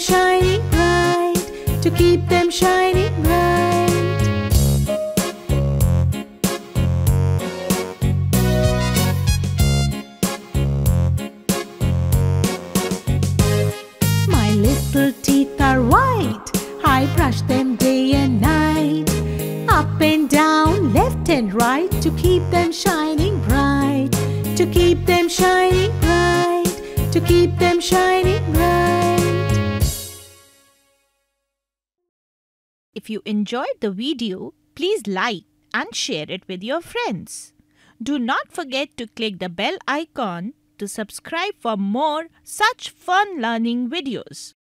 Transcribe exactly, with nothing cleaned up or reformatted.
shining bright, to keep them shining bright. My little teeth are white, I brush them day and night. Up and down, left and right, to keep them shining bright, to keep them shining bright, to keep them shining bright. If you enjoyed the video, please like and share it with your friends. Do not forget to click the bell icon to subscribe for more such fun learning videos.